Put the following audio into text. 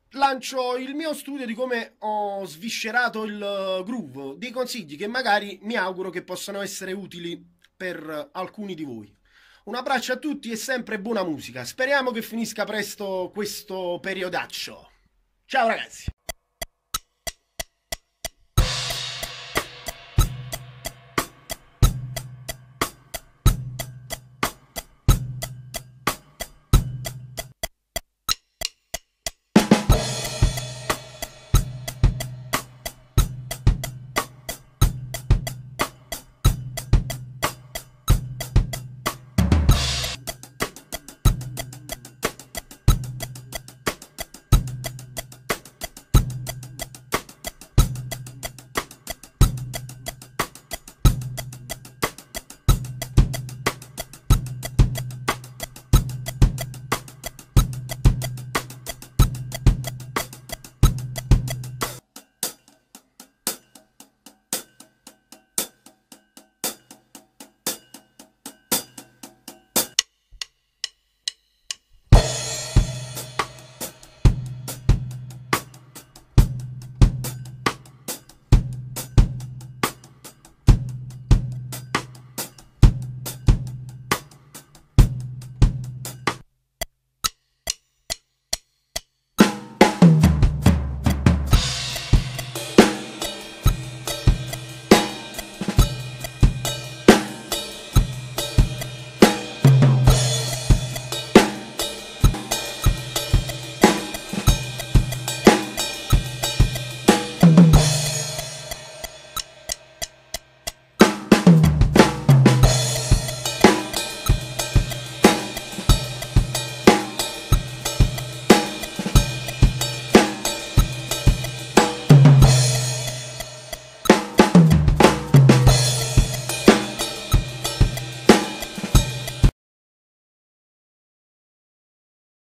lancio il mio studio di come ho sviscerato il groove, dei consigli che magari mi auguro che possano essere utili per alcuni di voi. Un abbraccio a tutti e sempre buona musica. Speriamo che finisca presto questo periodaccio. Ciao ragazzi!